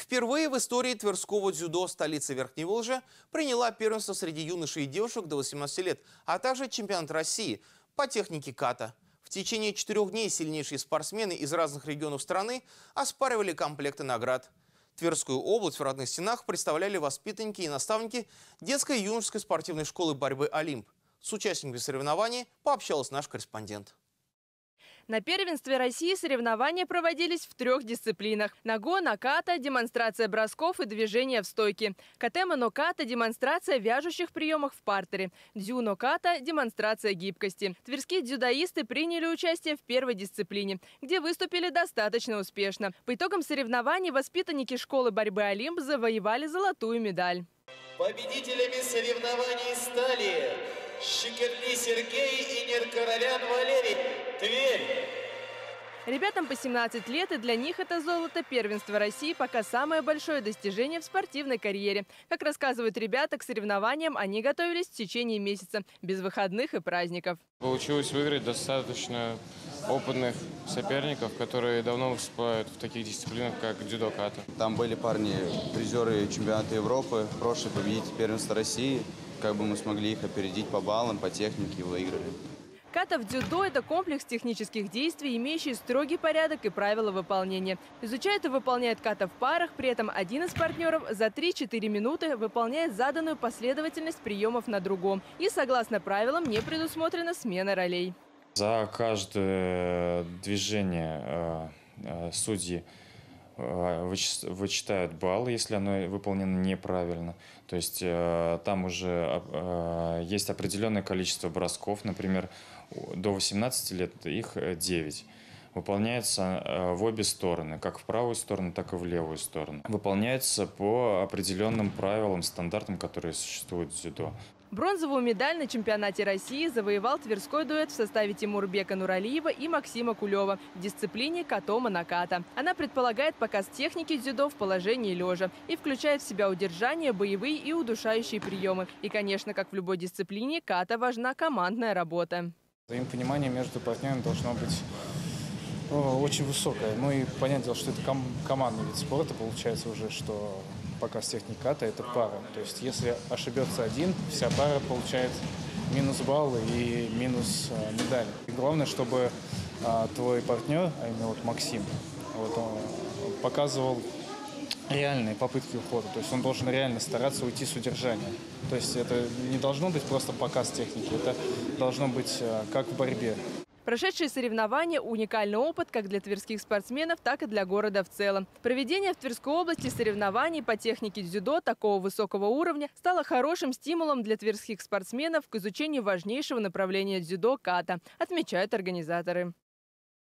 Впервые в истории Тверского дзюдо столица Верхней Волжи приняла первенство среди юношей и девушек до 18 лет, а также чемпионат России по технике ката. В течение 4 дней сильнейшие спортсмены из разных регионов страны оспаривали комплекты наград. Тверскую область в родных стенах представляли воспитанники и наставники детской и юношеской спортивной школы борьбы «Олимп». С участниками соревнований пообщался наш корреспондент. На первенстве России соревнования проводились в 3 дисциплинах. Нагона, ката, демонстрация бросков и движения в стойке. Катема ката – демонстрация вяжущих приемов в партере. Дзюно ката – демонстрация гибкости. Тверские дзюдоисты приняли участие в первой дисциплине, где выступили достаточно успешно. По итогам соревнований воспитанники школы борьбы «Олимп» завоевали золотую медаль. Победителями соревнований стали Щекерли Сергей и Неркоролян Валерий, Тверь. Ребятам по 17 лет, и для них это золото первенства России пока самое большое достижение в спортивной карьере. Как рассказывают ребята, к соревнованиям они готовились в течение месяца, без выходных и праздников. Получилось выиграть достаточно опытных соперников, которые давно выступают в таких дисциплинах, как дзюдо-ката. Там были парни, призеры чемпионата Европы, прошлый победитель первенства России. Как бы мы смогли их опередить по баллам, по технике и выиграли. Ката в дзюдо – это комплекс технических действий, имеющий строгий порядок и правила выполнения. Изучает и выполняет ката в парах, при этом один из партнеров за 3-4 минуты выполняет заданную последовательность приемов на другом. И, согласно правилам, не предусмотрена смена ролей. За каждое движение судьи вычитают балл, если оно выполнено неправильно. То есть там уже есть определенное количество бросков, например, до 18 лет их 9. Выполняется в обе стороны, как в правую сторону, так и в левую сторону. Выполняется по определенным правилам, стандартам, которые существуют в дзюдо. Бронзовую медаль на чемпионате России завоевал тверской дуэт в составе Тимурбека Нуралиева и Максима Кулева в дисциплине катома ката. Она предполагает показ техники дзюдо в положении лежа и включает в себя удержание, боевые и удушающие приемы. И, конечно, как в любой дисциплине, ката важна командная работа. Взаимопонимание между партнерами должно быть очень высокое. Ну и понятное дело, что это командный вид спорта, получается уже, что показ техники ката – это пара. То есть если ошибется один, вся пара получает минус баллы и минус медаль. И главное, чтобы твой партнер, а именно вот Максим, он показывал реальные попытки ухода. То есть он должен реально стараться уйти с удержания. То есть это не должно быть просто показ техники, это должно быть как в борьбе. Прошедшие соревнования – уникальный опыт как для тверских спортсменов, так и для города в целом. Проведение в Тверской области соревнований по технике дзюдо такого высокого уровня стало хорошим стимулом для тверских спортсменов к изучению важнейшего направления дзюдо – ката, отмечают организаторы.